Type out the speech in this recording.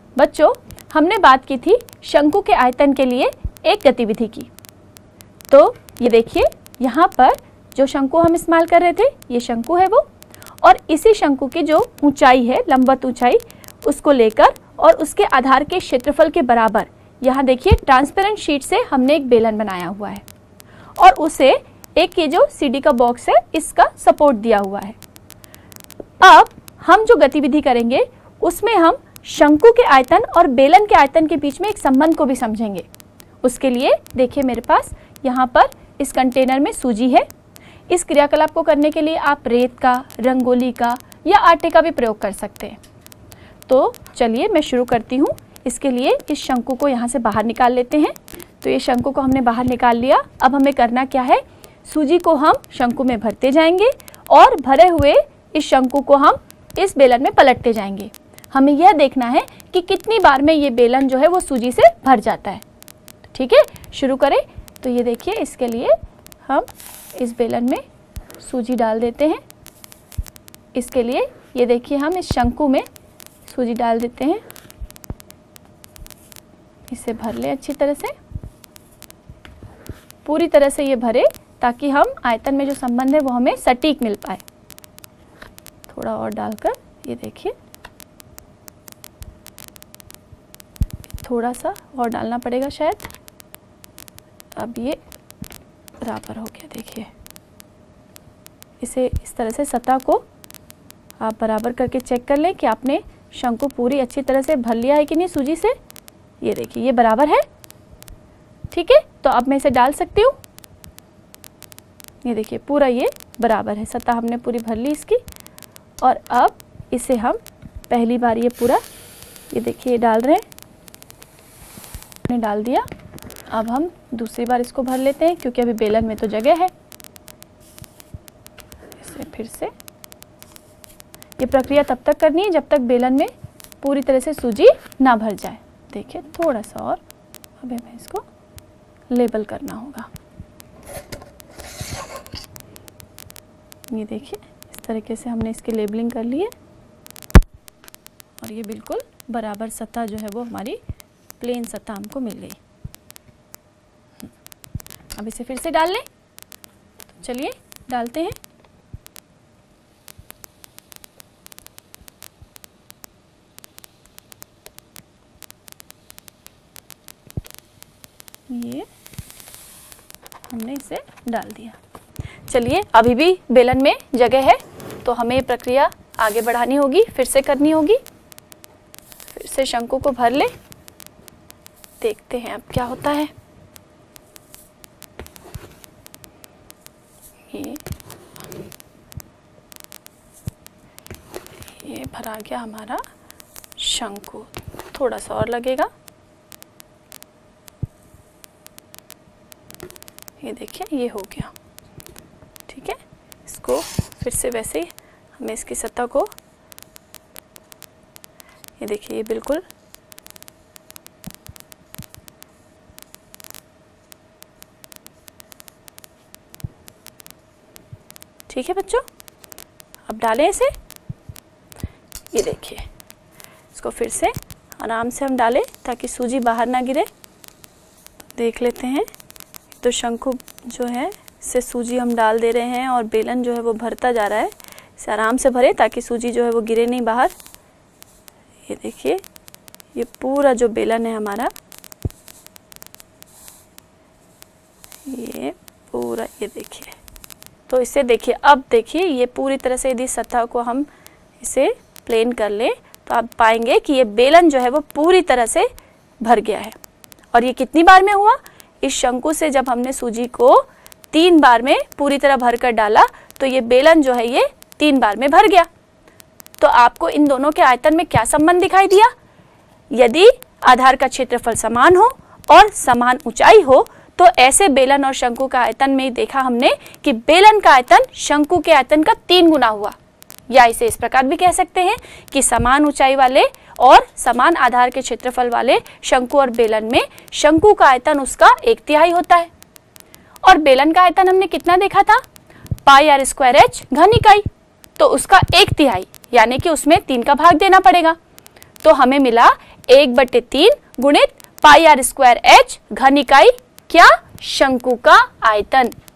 बच्चों, हमने बात की थी शंकु के आयतन के लिए एक गतिविधि की। तो ये देखिए, यहाँ पर जो शंकु हम इस्तेमाल कर रहे थे, ये शंकु है वो, और इसी शंकु की जो ऊंचाई है, लंबवत ऊंचाई, उसको लेकर और उसके आधार के क्षेत्रफल के बराबर, यहाँ देखिए ट्रांसपेरेंट शीट से हमने एक बेलन बनाया हुआ है और उसे एक ये जो सीडी का बॉक्स है इसका सपोर्ट दिया हुआ है। अब हम जो गतिविधि करेंगे उसमें हम शंकु के आयतन और बेलन के आयतन के बीच में एक संबंध को भी समझेंगे। उसके लिए देखिए मेरे पास यहाँ पर इस कंटेनर में सूजी है। इस क्रियाकलाप को करने के लिए आप रेत का, रंगोली का या आटे का भी प्रयोग कर सकते हैं। तो चलिए मैं शुरू करती हूँ। इसके लिए इस शंकु को यहाँ से बाहर निकाल लेते हैं। तो ये शंकु को हमने बाहर निकाल लिया। अब हमें करना क्या है, सूजी को हम शंकु में भरते जाएंगे और भरे हुए इस शंकु को हम इस बेलन में पलटते जाएंगे। हमें यह देखना है कि कितनी बार में ये बेलन जो है वो सूजी से भर जाता है। ठीक है, शुरू करें। तो ये देखिए, इसके लिए हम इस बेलन में सूजी डाल देते हैं। इसके लिए ये देखिए, हम इस शंकु में सूजी डाल देते हैं। इसे भर लें अच्छी तरह से, पूरी तरह से ये भरे ताकि हम आयतन में जो संबंध है वो हमें सटीक मिल पाए। थोड़ा और डालकर, ये देखिए, थोड़ा सा और डालना पड़ेगा शायद। अब ये बराबर हो गया। देखिए, इसे इस तरह से सतह को आप बराबर करके चेक कर लें कि आपने शंकु पूरी अच्छी तरह से भर लिया है कि नहीं सूजी से। ये देखिए, ये बराबर है। ठीक है, तो अब मैं इसे डाल सकती हूँ। ये देखिए, पूरा ये बराबर है, सतह हमने पूरी भर ली इसकी। और अब इसे हम पहली बार ये पूरा, ये देखिए, ये डाल रहे हैं, हमने डाल दिया। अब हम दूसरी बार इसको भर लेते हैं क्योंकि अभी बेलन में तो जगह है। इसे फिर से, ये प्रक्रिया तब तक करनी है जब तक बेलन में पूरी तरह से सूजी ना भर जाए। देखिए, थोड़ा सा और अब हमें इसको लेबल करना होगा। ये देखिए, इस तरीके से हमने इसकी लेबलिंग कर ली है और ये बिल्कुल बराबर सतह जो है वो हमारी प्लेन सतह हमको मिल गई। अब इसे फिर से डाल लें। तो चलिए डालते हैं। ये हमने इसे डाल दिया। चलिए, अभी भी बेलन में जगह है तो हमें ये प्रक्रिया आगे बढ़ानी होगी, फिर से करनी होगी। फिर से शंकु को भर ले, देखते हैं अब क्या होता है। ये भरा गया हमारा शंकु। थोड़ा सा और लगेगा। ये देखिए, ये हो गया। ठीक है, इसको फिर से वैसे ही हमें इसकी सतह को, ये देखिए, ये बिल्कुल ठीक है बच्चों। अब डालें इसे। ये देखिए, इसको फिर से आराम से हम डालें ताकि सूजी बाहर ना गिरे। देख लेते हैं। तो शंकु जो है इससे सूजी हम डाल दे रहे हैं और बेलन जो है वो भरता जा रहा है। इसे आराम से भरें ताकि सूजी जो है वो गिरे नहीं बाहर। ये देखिए, ये पूरा जो बेलन है हमारा, ये पूरा, ये देखिए। तो इसे देखिए, अब देखिए, ये पूरी तरह से यदि सतह को हम इसे प्लेन कर लें तो आप पाएंगे कि ये बेलन जो है वो पूरी तरह से भर गया है। और ये कितनी बार में हुआ? इस शंकु से जब हमने सूजी को 3 बार में पूरी तरह भर कर डाला तो ये बेलन जो है ये 3 बार में भर गया। तो आपको इन दोनों के आयतन में क्या संबंध दिखाई दिया? यदि आधार का क्षेत्रफल समान हो और समान ऊंचाई हो तो ऐसे बेलन और शंकु का आयतन में देखा हमने कि बेलन का आयतन शंकु के आयतन का 3 गुना हुआ। या इसे इस प्रकार भी कह सकते हैं कि समान ऊंचाई वाले और समान आधार के क्षेत्रफल वाले शंकु और बेलन में शंकु का आयतन उसका 1/3 होता है। और बेलन का आयतन हमने कितना देखा था? πr² घन इकाई। तो उसका 1/3 यानी कि उसमें 3 का भाग देना पड़ेगा। तो हमें मिला 1/3 गुणित पाई r स्क्वायर h घन इकाई क्या? शंकु का आयतन।